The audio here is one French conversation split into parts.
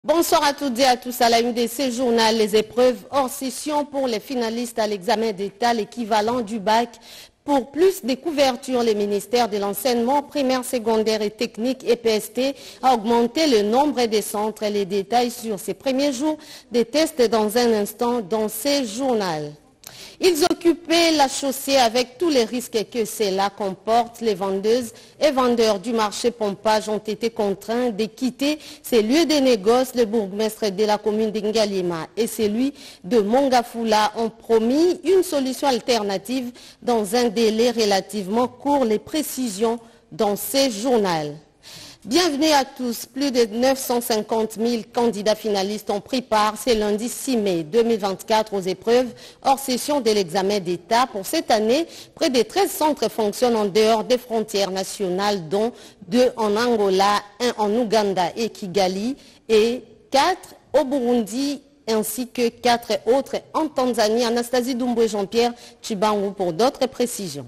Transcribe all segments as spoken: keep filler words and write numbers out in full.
Bonsoir à toutes et à tous. À la une de ces journaux, les épreuves hors session pour les finalistes à l'examen d'État, l'équivalent du bac. Pour plus de couverture, le ministère de l'enseignement primaire, secondaire et technique E P S T a augmenté le nombre des centres. Les détails sur ces premiers jours des tests dans un instant dans ces journaux. Ils occupaient la chaussée avec tous les risques que cela comporte. Les vendeuses et vendeurs du marché Pompage ont été contraints de quitter ces lieux de négoce. Le bourgmestre de la commune d'Ngalima et celui de Mongafula ont promis une solution alternative dans un délai relativement court. Les précisions dans ces journaux. Bienvenue à tous. Plus de neuf cent cinquante mille candidats finalistes ont pris part ce lundi six mai deux mille vingt-quatre aux épreuves hors session de l'examen d'État. Pour cette année, près de treize centres fonctionnent en dehors des frontières nationales, dont deux en Angola, un en Ouganda et Kigali, et quatre au Burundi, ainsi que quatre autres en Tanzanie. Anastasie Doumboué, Jean-Pierre Chibangu pour d'autres précisions.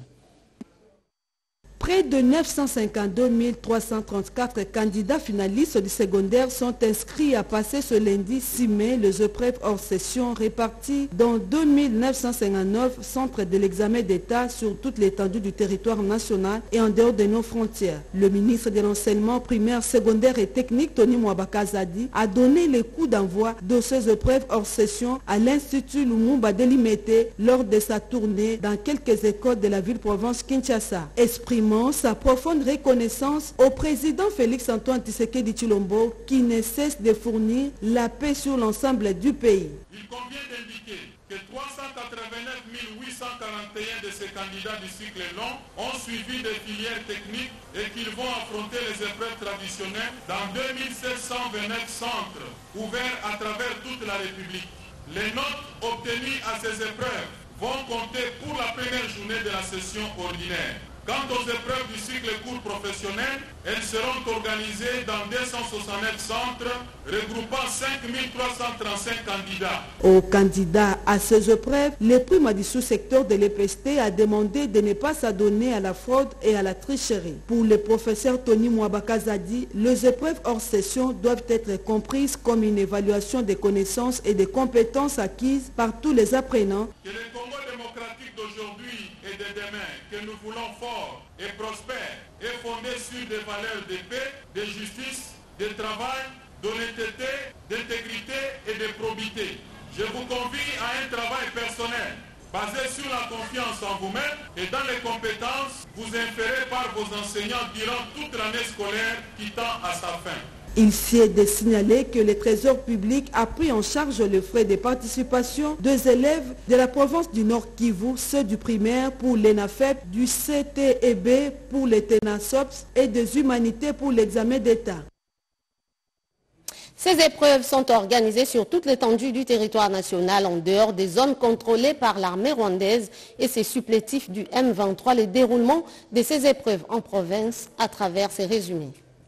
Près de neuf cent cinquante-deux mille trois cent trente-quatre candidats finalistes du secondaire sont inscrits à passer ce lundi six mai les épreuves hors session réparties dans deux mille neuf cent cinquante-neuf centres de l'examen d'État sur toute l'étendue du territoire national et en dehors de nos frontières. Le ministre de l'enseignement primaire, secondaire et technique, Tony Mwabaka Zadi, a donné les coups d'envoi de ces épreuves hors session à l'Institut Lumumba Delimete lors de sa tournée dans quelques écoles de la ville-province Kinshasa. Exprimant sa profonde reconnaissance au président Félix-Antoine Tshisekedi Tshilombo qui ne cesse de fournir la paix sur l'ensemble du pays. Il convient d'indiquer que trois cent quatre-vingt-neuf mille huit cent quarante et un de ces candidats du cycle long ont suivi des filières techniques et qu'ils vont affronter les épreuves traditionnelles dans deux mille sept cent vingt-neuf centres ouverts à travers toute la République. Les notes obtenues à ces épreuves vont compter pour la première journée de la session ordinaire. Quant aux épreuves du cycle court professionnel, elles seront organisées dans deux cent soixante-neuf centres regroupant cinq mille trois cent trente-cinq candidats. Aux candidats à ces épreuves, le prime du sous-secteur de l'E P S T a demandé de ne pas s'adonner à la fraude et à la tricherie. Pour le professeur Tony Mwabaka Zadi, les épreuves hors session doivent être comprises comme une évaluation des connaissances et des compétences acquises par tous les apprenants. Que le Congo démocratique d'aujourd'hui et de demain, que nous voulons fort et prospère, est fondé sur des valeurs de paix, de justice, de travail, d'honnêteté, d'intégrité et de probité. Je vous convie à un travail personnel basé sur la confiance en vous-même et dans les compétences vous inférées par vos enseignants durant toute l'année scolaire qui tend à sa fin. Il s'est de signaler que le Trésor public a pris en charge les frais de participation des élèves de la province du Nord Kivu, ceux du primaire pour l'ENAFEP, du C T E B pour les TENASOPS et des humanités pour l'examen d'État. Ces épreuves sont organisées sur toute l'étendue du territoire national en dehors des zones contrôlées par l'armée rwandaise et ses supplétifs du M vingt-trois. Le déroulement de ces épreuves en province à travers ces résumés.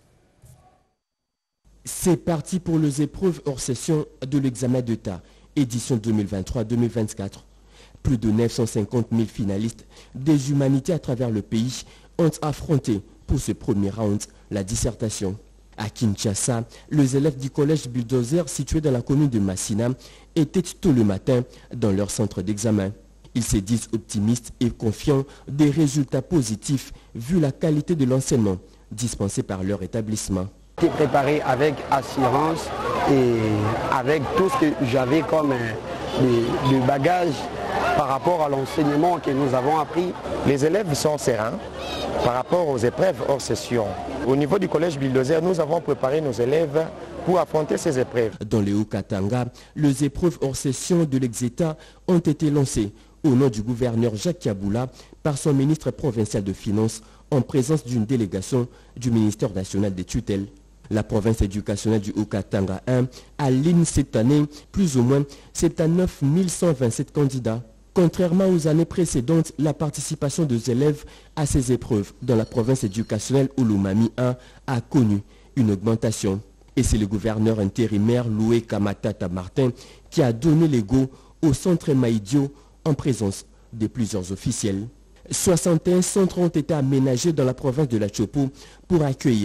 C'est parti pour les épreuves hors session de l'examen d'État, édition deux mille vingt-trois deux mille vingt-quatre. Plus de neuf cent cinquante mille finalistes des humanités à travers le pays ont affronté pour ce premier round la dissertation. À Kinshasa, les élèves du collège Bulldozer situé dans la commune de Massina étaient tôt le matin dans leur centre d'examen. Ils se disent optimistes et confiants des résultats positifs vu la qualité de l'enseignement dispensé par leur établissement. J'ai préparé avec assurance et avec tout ce que j'avais comme de, de bagages par rapport à l'enseignement que nous avons appris. Les élèves sont sereins par rapport aux épreuves hors session. Au niveau du collège Bulldozer, nous avons préparé nos élèves pour affronter ces épreuves. Dans le Haut-Katanga, les épreuves hors session de l'ex-État ont été lancées au nom du gouverneur Jacques Kaboula par son ministre provincial de Finances en présence d'une délégation du ministère national des tutelles. La province éducationnelle du Haut-Katanga un aligne cette année plus ou moins soixante-dix-neuf mille cent vingt-sept candidats. Contrairement aux années précédentes, la participation des élèves à ces épreuves dans la province éducationnelle Olomami un a connu une augmentation. Et c'est le gouverneur intérimaire Loué Kamatata Martin qui a donné les go au centre Maïdio en présence de plusieurs officiels. soixante et un centres ont été aménagés dans la province de la Chopo pour accueillir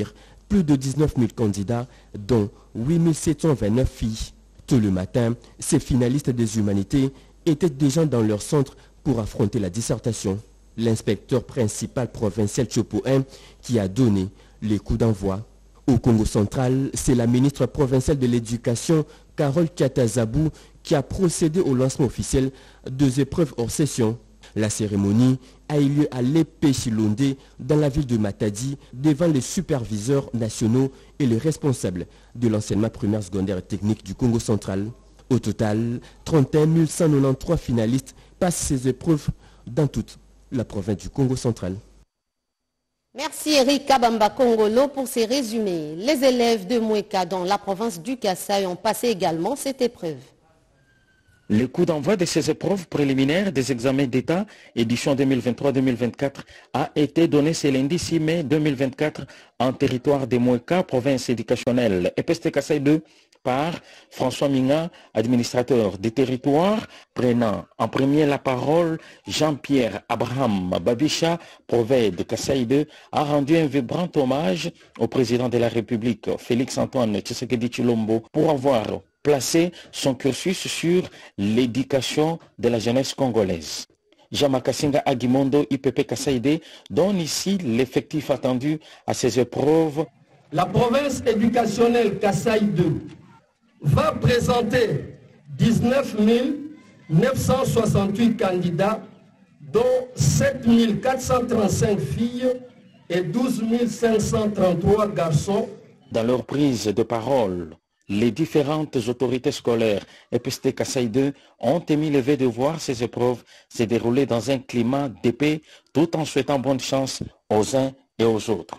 plus de dix-neuf mille candidats, dont huit mille sept cent vingt-neuf filles. Tôt le matin, ces finalistes des humanités étaient déjà dans leur centre pour affronter la dissertation. L'inspecteur principal provincial Tchopo un qui a donné les coups d'envoi. Au Congo central, c'est la ministre provinciale de l'Éducation, Carole Kiatazabou, qui a procédé au lancement officiel des épreuves hors session. La cérémonie a eu lieu à l'Épée Chilondé, dans la ville de Matadi, devant les superviseurs nationaux et les responsables de l'enseignement primaire, secondaire et technique du Congo central. Au total, trente et un mille cent quatre-vingt-treize finalistes passent ces épreuves dans toute la province du Congo central. Merci Eric Kabamba Kongolo pour ces résumés. Les élèves de Moueka dans la province du Kasaï ont passé également cette épreuve. Le coup d'envoi de ces épreuves préliminaires des examens d'État, édition deux mille vingt-trois deux mille vingt-quatre, a été donné ce lundi six mai deux mille vingt-quatre en territoire de Moueka, province éducationnelle E P S T Kasaï deux, par François Minga, administrateur des territoires, prenant en premier la parole. Jean-Pierre Abraham Babisha, prophète de Kasaï deux, a rendu un vibrant hommage au président de la République, Félix-Antoine Tshisekedi Tshilombo, pour avoir placé son cursus sur l'éducation de la jeunesse congolaise. Jean-Makasinga Agimondo, I P P Kasaï deux, donne ici l'effectif attendu à ces épreuves. La province éducationnelle Kasaï deux va présenter dix-neuf mille neuf cent soixante-huit candidats, dont sept mille quatre cent trente-cinq filles et douze mille cinq cent trente-trois garçons. Dans leur prise de parole, les différentes autorités scolaires E P S T Kasaï deux ont émis le vœu de voir ces épreuves se dérouler dans un climat de paix, tout en souhaitant bonne chance aux uns et aux autres.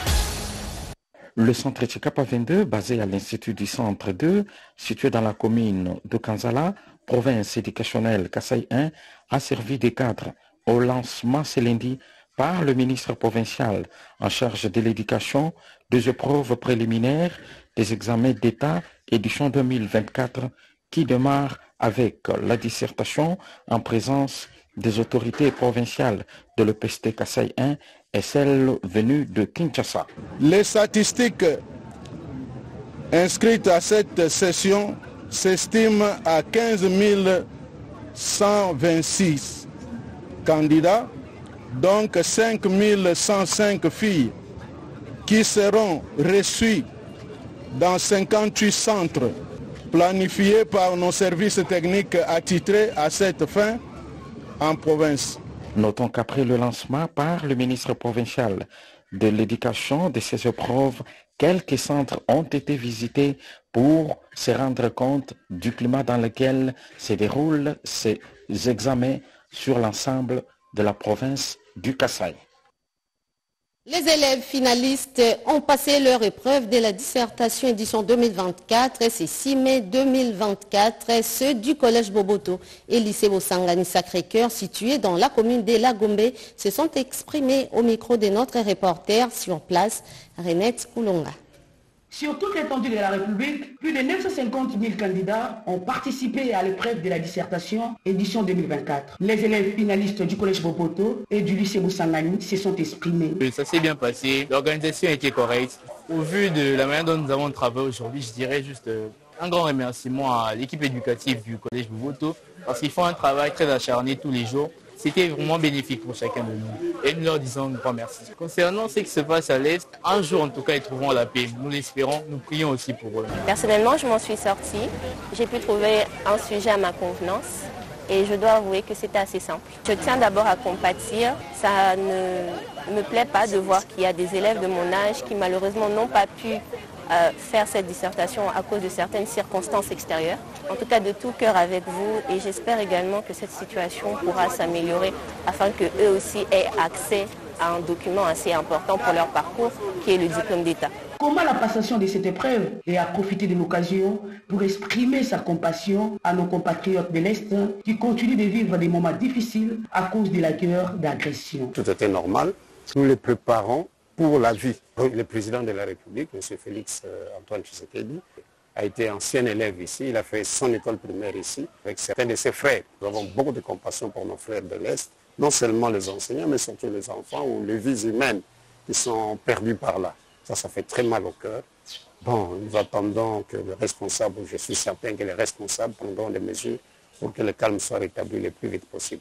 Le centre Tchikapa vingt-deux, basé à l'Institut du Centre deux, situé dans la commune de Kanzala, province éducationnelle Kasaï un, a servi de cadre au lancement ce lundi par le ministre provincial en charge de l'éducation des épreuves préliminaires des examens d'État édition deux mille vingt-quatre qui démarre avec la dissertation en présence des autorités provinciales de l'E P S T Kasaï un et celles venues de Kinshasa. Les statistiques inscrites à cette session s'estiment à quinze mille cent vingt-six candidats, donc cinq mille cent cinq filles qui seront reçues dans cinquante-huit centres planifiés par nos services techniques attitrés à cette fin en province. Notons qu'après le lancement par le ministre provincial de l'éducation de ces épreuves, quelques centres ont été visités pour se rendre compte du climat dans lequel se déroulent ces examens sur l'ensemble de la province du Kasaï. Les élèves finalistes ont passé leur épreuve de la dissertation édition deux mille vingt-quatre et c'est six mai deux mille vingt-quatre, et ceux du collège Boboto et lycée Bosangani Sacré-Cœur situé dans la commune de Lagombe se sont exprimés au micro de notre reporter sur place, Renette Koulonga. Sur toute l'étendue de la République, plus de neuf cent cinquante mille candidats ont participé à l'épreuve de la dissertation édition deux mille vingt-quatre. Les élèves finalistes du collège Boboto et du lycée Bosangani se sont exprimés. Ça s'est bien passé, l'organisation était correcte. Au vu de la manière dont nous avons travaillé aujourd'hui, je dirais juste un grand remerciement à l'équipe éducative du collège Boboto parce qu'ils font un travail très acharné tous les jours. C'était vraiment bénéfique pour chacun de nous. Et nous leur disons un grand merci. Concernant ce qui se passe à l'Est, un jour en tout cas ils trouveront la paix. Nous l'espérons, nous prions aussi pour eux. Personnellement, je m'en suis sortie. J'ai pu trouver un sujet à ma convenance. Et je dois avouer que c'était assez simple. Je tiens d'abord à compatir. Ça ne me plaît pas de voir qu'il y a des élèves de mon âge qui malheureusement n'ont pas pu Euh, faire cette dissertation à cause de certaines circonstances extérieures. En tout cas, de tout cœur avec vous et j'espère également que cette situation pourra s'améliorer afin qu'eux aussi aient accès à un document assez important pour leur parcours qui est le diplôme d'État. Comment la passation de cette épreuve et à profiter de l'occasion pour exprimer sa compassion à nos compatriotes de l'Est qui continuent de vivre des moments difficiles à cause de la guerre d'agression. Tout était normal. Nous les préparons pour la vie. Le président de la République, M. Félix-Antoine Tshisekedi, a été ancien élève ici. Il a fait son école primaire ici avec certains de ses frères. Nous avons beaucoup de compassion pour nos frères de l'Est, non seulement les enseignants, mais surtout les enfants ou les vies humaines qui sont perdues par là. Ça, ça fait très mal au cœur. Bon, nous attendons que le responsable, je suis certain que les responsables prendront des mesures pour que le calme soit rétabli le plus vite possible.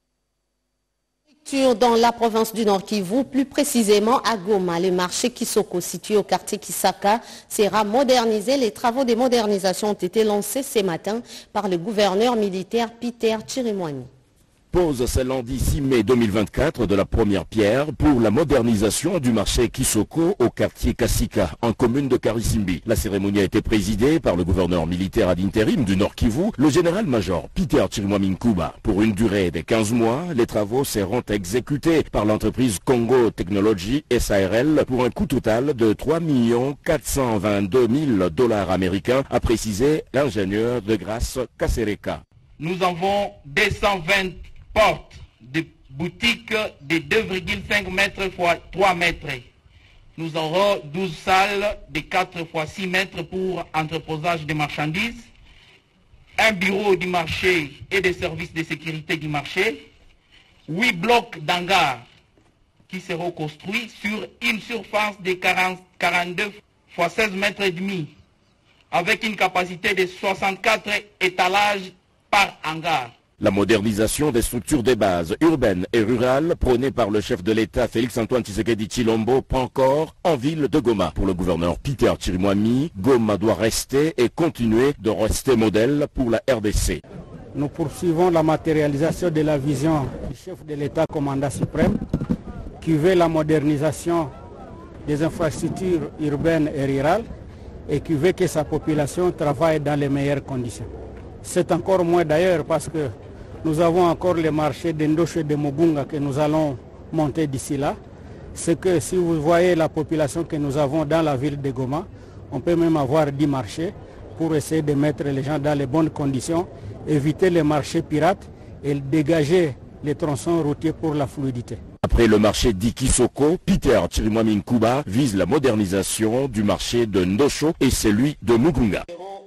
Dans la province du Nord Kivu, plus précisément à Goma, le marché Kisoko situé au quartier Kisaka sera modernisé. Les travaux de modernisation ont été lancés ce matin par le gouverneur militaire Peter Chirimwami. Pose ce lundi six mai deux mille vingt-quatre de la première pierre pour la modernisation du marché Kisoko au quartier Kasika, en commune de Karisimbi. La cérémonie a été présidée par le gouverneur militaire ad intérim du Nord Kivu, le général-major Peter Chirimwami Nkuba. Pour une durée de quinze mois, les travaux seront exécutés par l'entreprise Congo Technology S A R L pour un coût total de trois millions quatre cent vingt-deux mille dollars américains, a précisé l'ingénieur de Grace Kasereka. Nous avons deux cent vingt portes de boutiques de deux virgule cinq mètres fois trois mètres. Nous aurons douze salles de quatre fois six mètres pour entreposage de marchandises, un bureau du marché et des services de sécurité du marché, huit blocs d'hangars qui seront construits sur une surface de quarante-deux fois seize mètres et demi, avec une capacité de soixante-quatre étalages par hangar. La modernisation des structures de base urbaines et rurales prônée par le chef de l'État Félix-Antoine Tshisekedi Tshilombo prend corps en ville de Goma. Pour le gouverneur Peter Chirimwami, Goma doit rester et continuer de rester modèle pour la R D C. Nous poursuivons la matérialisation de la vision du chef de l'État commandant suprême qui veut la modernisation des infrastructures urbaines et rurales et qui veut que sa population travaille dans les meilleures conditions. C'est encore moins d'ailleurs parce que nous avons encore les marchés d'Endosho et de Mugunga que nous allons monter d'ici là. C'est que si vous voyez la population que nous avons dans la ville de Goma, on peut même avoir dix marchés pour essayer de mettre les gens dans les bonnes conditions, éviter les marchés pirates et dégager les tronçons routiers pour la fluidité. Après le marché d'Ikisoko, Peter Chirimwami Nkuba vise la modernisation du marché de Ndosho et celui de Mugunga.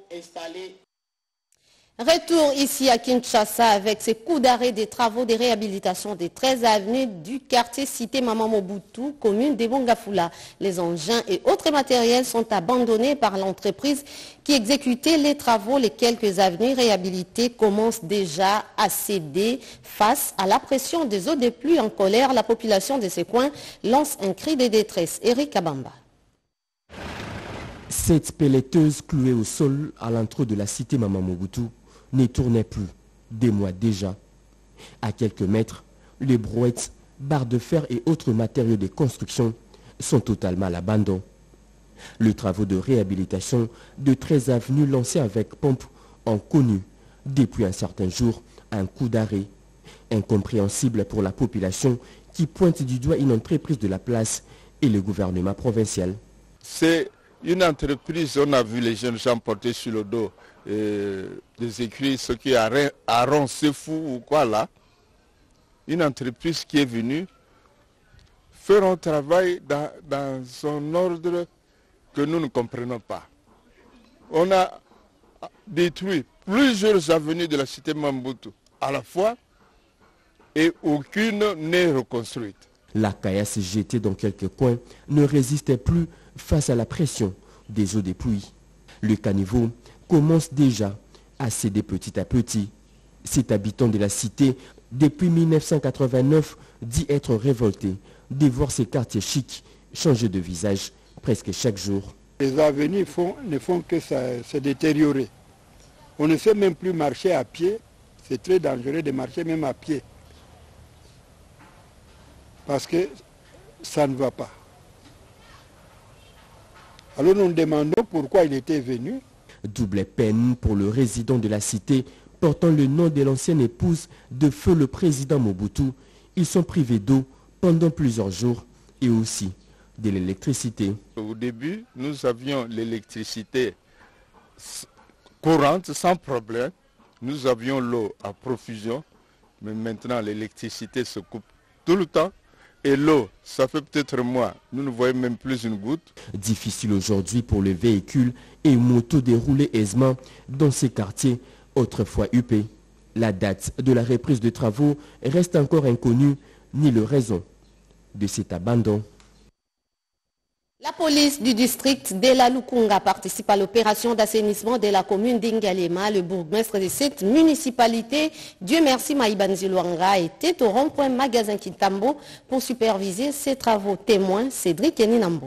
Retour ici à Kinshasa avec ces coups d'arrêt des travaux de réhabilitation des treize avenues du quartier cité Maman Mobutu, commune de Bongafula. Les engins et autres matériels sont abandonnés par l'entreprise qui exécutait les travaux. Les quelques avenues réhabilitées commencent déjà à céder face à la pression des eaux de pluie. En colère, la population de ces coins lance un cri de détresse. Eric Abamba. Cette pelleteuse clouée au sol à l'entrée de la cité Maman Mobutu ne tournait plus, des mois déjà. À quelques mètres, les brouettes, barres de fer et autres matériaux de construction sont totalement à l'abandon. Les travaux de réhabilitation de treize avenues lancés avec pompe ont connu, depuis un certain jour, un coup d'arrêt. Incompréhensible pour la population qui pointe du doigt une entreprise de la place et le gouvernement provincial. C'est une entreprise, on a vu les jeunes gens porter sur le dos euh, des écrits, ce qui a Aaron, c'est fou ou quoi là. Une entreprise qui est venue faire un travail dans, dans un ordre que nous ne comprenons pas. On a détruit plusieurs avenues de la cité Mobutu à la fois et aucune n'est reconstruite. La caillasse jetée dans quelques coins ne résistait plus face à la pression des eaux de pluie. Le caniveau commence déjà à céder petit à petit. Cet habitant de la cité, depuis mille neuf cent quatre-vingt-neuf, dit être révolté de voir ces quartiers chics changer de visage presque chaque jour. Les avenues font, ne font que ça, se détériorer. On ne sait même plus marcher à pied. C'est très dangereux de marcher même à pied. Parce que ça ne va pas. Alors nous nous demandons pourquoi il était venu. Double peine pour le résident de la cité portant le nom de l'ancienne épouse de feu le président Mobutu. Ils sont privés d'eau pendant plusieurs jours et aussi de l'électricité. Au début, nous avions l'électricité courante sans problème. Nous avions l'eau à profusion, mais maintenant l'électricité se coupe tout le temps. Et l'eau, ça fait peut-être moins. Nous ne voyons même plus une goutte. Difficile aujourd'hui pour les véhicules et motos dérouler aisément dans ces quartiers autrefois huppés. La date de la reprise de travaux reste encore inconnue, ni le raison de cet abandon. La police du district de la Lukunga participe à l'opération d'assainissement de la commune d'Ingalema. Le bourgmestre de cette municipalité, Dieu merci Maïbanzi Luanga, était au rond-point magasin Kitambo pour superviser ses travaux. Témoin Cédric Eninambo.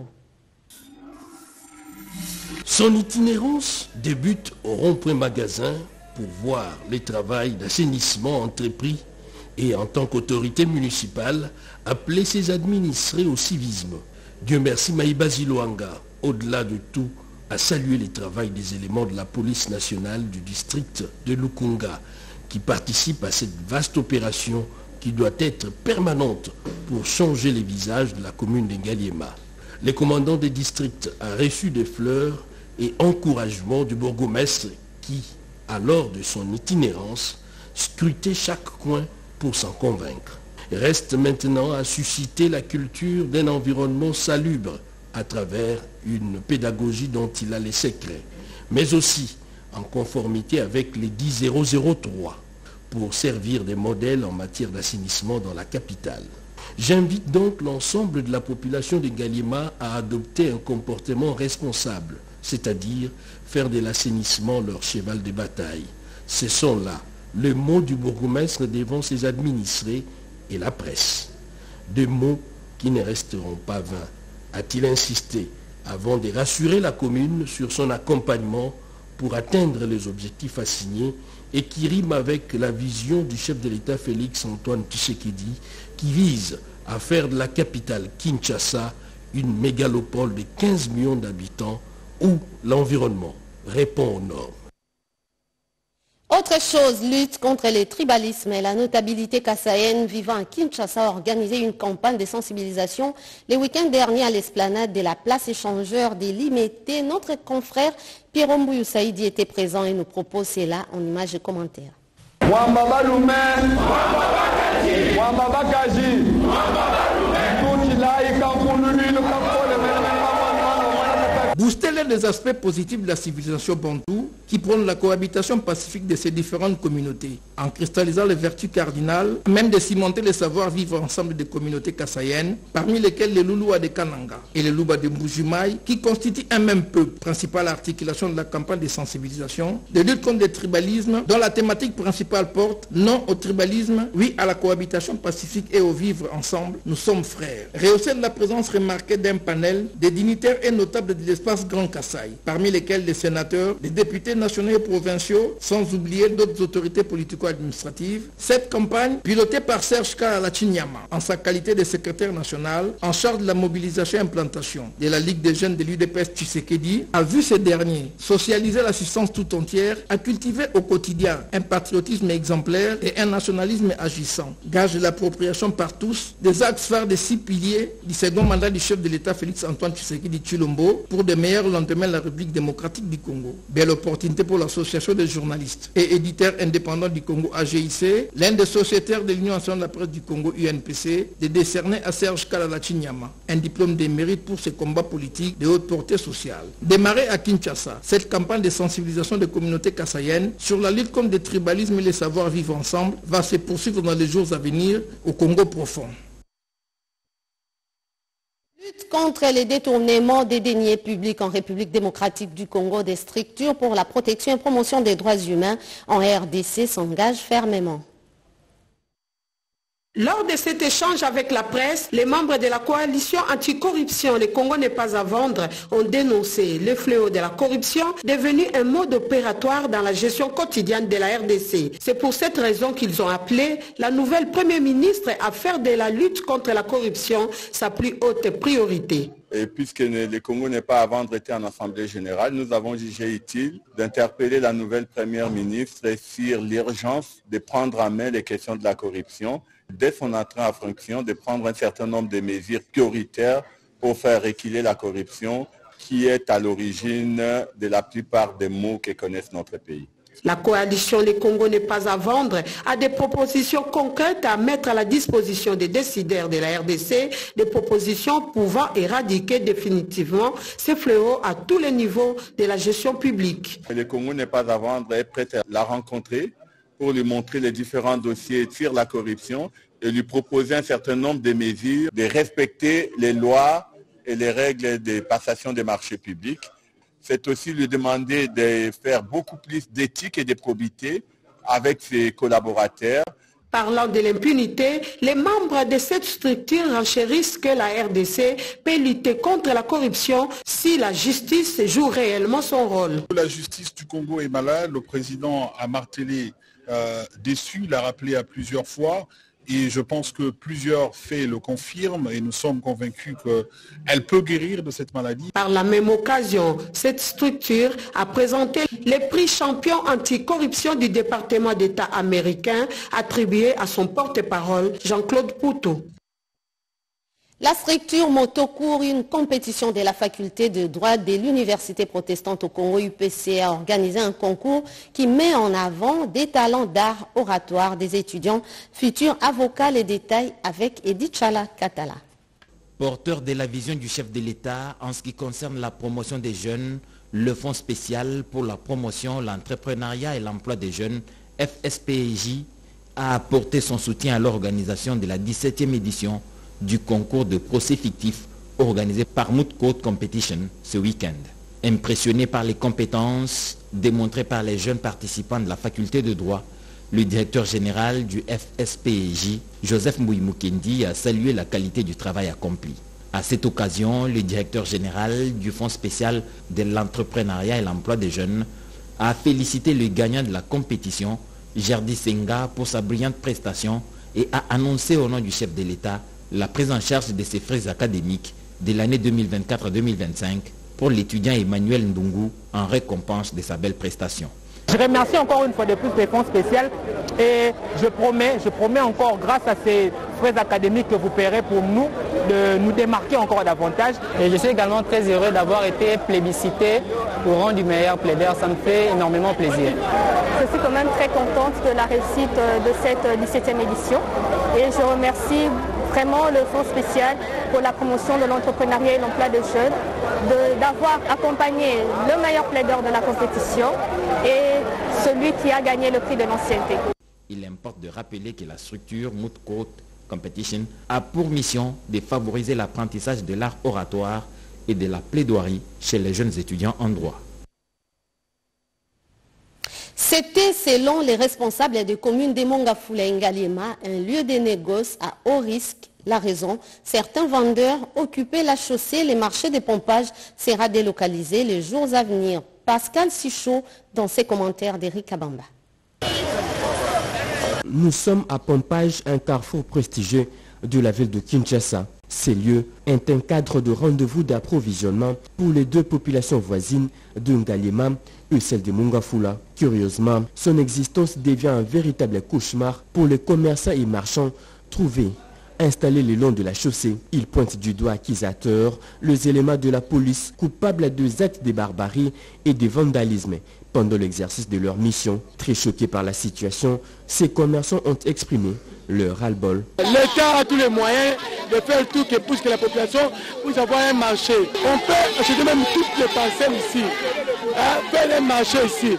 Son itinérance débute au rond-point magasin pour voir les travaux d'assainissement entrepris et en tant qu'autorité municipale, appeler ses administrés au civisme. Dieu merci Maïbazi Luanga, au-delà de tout, a salué les travaux des éléments de la police nationale du district de Lukunga qui participent à cette vaste opération qui doit être permanente pour changer les visages de la commune d'Ingaliema. Le commandant des districts a reçu des fleurs et encouragements du bourgmestre qui, à l'heure de son itinérance, scrutait chaque coin pour s'en convaincre. Reste maintenant à susciter la culture d'un environnement salubre à travers une pédagogie dont il a les secrets, mais aussi en conformité avec les dix zéro zéro trois pour servir des modèles en matière d'assainissement dans la capitale. J'invite donc l'ensemble de la population de Ngaliema à adopter un comportement responsable, c'est-à-dire faire de l'assainissement leur cheval de bataille. Ce sont là les mots du bourgmestre devant ses administrés et la presse. Des mots qui ne resteront pas vains, a-t-il insisté, avant de rassurer la commune sur son accompagnement pour atteindre les objectifs assignés et qui riment avec la vision du chef de l'État Félix Antoine Tshisekedi qui vise à faire de la capitale Kinshasa une mégalopole de quinze millions d'habitants où l'environnement répond aux normes. Autre chose, lutte contre le tribalisme et la notabilité kassaïenne vivant à Kinshasa a organisé une campagne de sensibilisation le week-end dernier à l'esplanade de la place échangeur des Limété. Notre confrère Pierre Mbouyou Saïdi était présent et nous propose cela en images et commentaires. Booster l'un des aspects positifs de la civilisation bantou qui prône la cohabitation pacifique de ces différentes communautés, en cristallisant les vertus cardinales, même de cimenter les savoirs vivre ensemble des communautés kassaïennes, parmi lesquelles les Louloua de Kananga et les Louba de Mbujimaï, qui constituent un même peuple, principale articulation de la campagne de sensibilisation, de lutte contre le tribalisme, dont la thématique principale porte non au tribalisme, oui à la cohabitation pacifique et au vivre ensemble, nous sommes frères. Rehaussé de la présence remarquée d'un panel des dignitaires et notables de l'espace Grand Kassai, parmi lesquels les sénateurs, les députés nationaux et provinciaux, sans oublier d'autres autorités politico-administratives. Cette campagne, pilotée par Serge Kalalachinyama, en sa qualité de secrétaire national, en charge de la mobilisation et implantation de la Ligue des jeunes de l'U D P S Tshisekedi, a vu ces derniers socialiser l'assistance tout entière, à cultiver au quotidien un patriotisme exemplaire et un nationalisme agissant. Gage de l'appropriation par tous des axes phares des six piliers du second mandat du chef de l'État Félix Antoine Tshisekedi Tshilombo pour de meilleurs lendemains de la République démocratique du Congo. Belle opportunité pour l'association des journalistes et éditeurs indépendants du Congo A G I C, l'un des sociétaires de l'Union nationale de la presse du Congo U N P C, de décerner à Serge Kalalachinyama un diplôme de mérite pour ses combats politiques de haute portée sociale. Démarrée à Kinshasa, cette campagne de sensibilisation des communautés kassaïennes sur la lutte contre le tribalisme et les savoirs vivre ensemble va se poursuivre dans les jours à venir au Congo profond. Lutte contre les détournements des deniers publics en République démocratique du Congo, des structures pour la protection et promotion des droits humains en R D C s'engagent fermement. Lors de cet échange avec la presse, les membres de la coalition anticorruption Le Congo n'est pas à vendre ont dénoncé le fléau de la corruption devenu un mode opératoire dans la gestion quotidienne de la R D C. C'est pour cette raison qu'ils ont appelé la nouvelle Premier ministre à faire de la lutte contre la corruption sa plus haute priorité. Et puisque le Congo n'est pas à vendre était en Assemblée générale, nous avons jugé utile d'interpeller la nouvelle Première ministre sur l'urgence de prendre en main les questions de la corruption, dès son entrée en fonction, de prendre un certain nombre de mesures prioritaires pour faire reculer la corruption qui est à l'origine de la plupart des maux que connaissent notre pays. La coalition Le Congo n'est pas à vendre a des propositions concrètes à mettre à la disposition des décideurs de la R D C, des propositions pouvant éradiquer définitivement ces fléaux à tous les niveaux de la gestion publique. Le Congo n'est pas à vendre, est prêt à la rencontrer pour lui montrer les différents dossiers sur la corruption et lui proposer un certain nombre de mesures, de respecter les lois et les règles de passation des marchés publics. C'est aussi lui demander de faire beaucoup plus d'éthique et de probité avec ses collaborateurs. Parlant de l'impunité, les membres de cette structure renchérissent que la R D C peut lutter contre la corruption si la justice joue réellement son rôle. La justice du Congo est malade, le président a martelé euh, dessus, l'a rappelé à plusieurs fois. Et je pense que plusieurs faits le confirment et nous sommes convaincus qu'elle peut guérir de cette maladie. Par la même occasion, cette structure a présenté les prix champion anticorruption du département d'État américain attribué à son porte-parole Jean-Claude Poutou. La structure Motocourt, une compétition de la faculté de droit de l'Université protestante au Congo U P C, a organisé un concours qui met en avant des talents d'art oratoire des étudiants futurs avocats. Les détails avec Edith Chala Katala. Porteur de la vision du chef de l'État en ce qui concerne la promotion des jeunes, le Fonds spécial pour la promotion, l'entrepreneuriat et l'emploi des jeunes, F S P J, a apporté son soutien à l'organisation de la dix-septième édition du concours de procès fictif organisé par Moot Court Competition ce week-end. Impressionné par les compétences démontrées par les jeunes participants de la faculté de droit, le directeur général du F S P J, Joseph Mouimukendi, a salué la qualité du travail accompli. À cette occasion, le directeur général du Fonds spécial de l'entrepreneuriat et l'emploi des jeunes a félicité le gagnant de la compétition, Jardi Senga, pour sa brillante prestation et a annoncé au nom du chef de l'État la prise en charge de ses frais académiques de l'année deux mille vingt-quatre à deux mille vingt-cinq pour l'étudiant Emmanuel Ndungu en récompense de sa belle prestation. Je remercie encore une fois de plus les fonds spéciaux et je promets, je promets encore grâce à ces frais académiques que vous paierez pour nous, de nous démarquer encore davantage. Et je suis également très heureux d'avoir été plébiscité au rang du meilleur plaideur, ça me fait énormément plaisir. Je suis quand même très contente de la réussite de cette dix-septième édition et je remercie vraiment le Fonds spécial pour la promotion de l'entrepreneuriat et l'emploi des jeunes, d'avoir accompagné le meilleur plaideur de la compétition et celui qui a gagné le prix de l'ancienneté. Il importe de rappeler que la structure Moot Court Competition a pour mission de favoriser l'apprentissage de l'art oratoire et de la plaidoirie chez les jeunes étudiants en droit. C'était, selon les responsables des communes de Mongafula et Ngaliema, un lieu de négoce à haut risque. La raison, certains vendeurs occupaient la chaussée, les marchés de pompage sera délocalisé les jours à venir. Pascal Sichot dans ses commentaires d'Eric Abamba. Nous sommes à Pompage, un carrefour prestigieux de la ville de Kinshasa. Ces lieux est un cadre de rendez-vous d'approvisionnement pour les deux populations voisines de Ngaliema et celle de Mongafula. Curieusement, son existence devient un véritable cauchemar pour les commerçants et marchands trouvés installés le long de la chaussée. Ils pointent du doigt accusateurs les éléments de la police coupables de actes de barbarie et de vandalisme pendant l'exercice de leur mission. Très choqués par la situation, ces commerçants ont exprimé leur ras-le-bol. L'État a tous les moyens de faire tout que pour que la population puisse avoir un marché. On peut acheter même toutes les parcelles ici. Hein, faire un marché ici.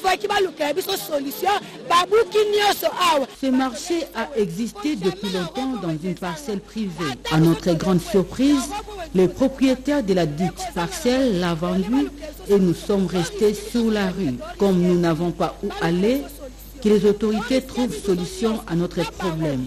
Ce marché a existé depuis longtemps dans une parcelle privée. À notre grande surprise, le propriétaire de la dite parcelle l'a vendue et nous sommes restés sur la rue. Comme nous n'avons pas où aller, que les autorités trouvent solution à notre problème.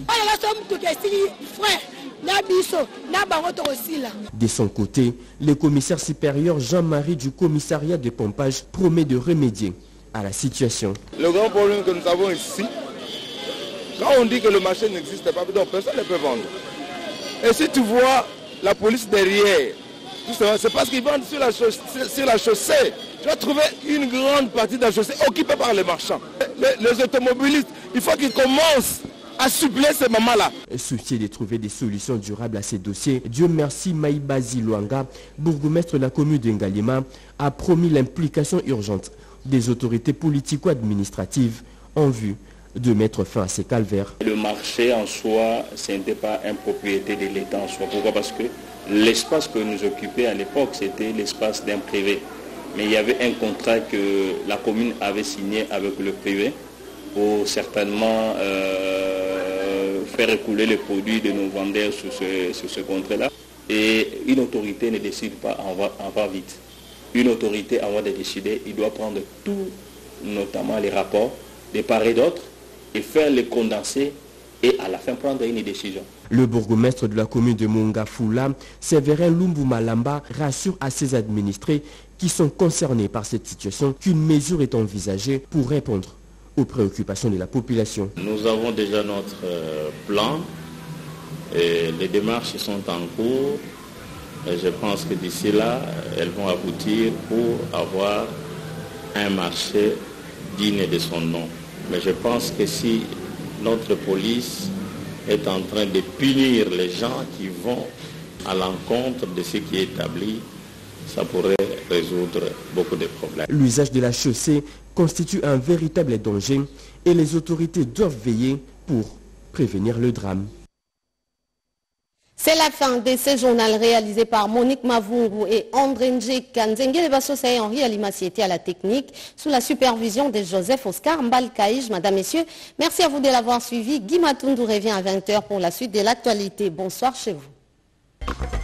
De son côté, le commissaire supérieur Jean-Marie du commissariat de pompage promet de remédier à la situation. Le grand problème que nous avons ici, quand on dit que le marché n'existe pas, donc personne ne peut vendre. Et si tu vois la police derrière, c'est parce qu'ils vendent sur la chaussée. Sur la chaussée. Tu vas trouver une grande partie de la chaussée occupée par les marchands. Les, les automobilistes, il faut qu'ils commencent à suppléer ces moments-là. Soucié de trouver des solutions durables à ces dossiers, Dieu merci, Maïbazi Luanga, bourgmestre de la commune de Ngaliema, a promis l'implication urgente des autorités politico-administratives en vue de mettre fin à ces calvaires. Le marché en soi, ce n'était pas une propriété de l'État en soi. Pourquoi? Parce que l'espace que nous occupions à l'époque, c'était l'espace d'un privé. Mais il y avait un contrat que la commune avait signé avec le privé pour certainement euh, faire écouler les produits de nos vendeurs sur ce, sur ce contrat-là. Et une autorité ne décide pas en va, en va vite. Une autorité, avant de décider, il doit prendre tout, notamment les rapports, de part et d'autre, et faire les condenser et à la fin prendre une décision. Le bourgmestre de la commune de Mongafula, Séverin Lumbu Malamba, rassure à ses administrés qui sont concernés par cette situation qu'une mesure est envisagée pour répondre aux préoccupations de la population. Nous avons déjà notre euh, plan et les démarches sont en cours. Et je pense que d'ici là, elles vont aboutir pour avoir un marché digne de son nom. Mais je pense que si notre police est en train de punir les gens qui vont à l'encontre de ce qui est établi, ça pourrait résoudre beaucoup de problèmes. L'usage de la chaussée constitue un véritable danger et les autorités doivent veiller pour prévenir le drame. C'est la fin de ce journal réalisé par Monique Mavungu et André Njeka. Nzengele Basosa et Henri Alimassi étaient à la technique sous la supervision de Joseph Oscar Mbalkaïj. Madame, Messieurs, merci à vous de l'avoir suivi. Guy Matundu revient à vingt heures pour la suite de l'actualité. Bonsoir chez vous.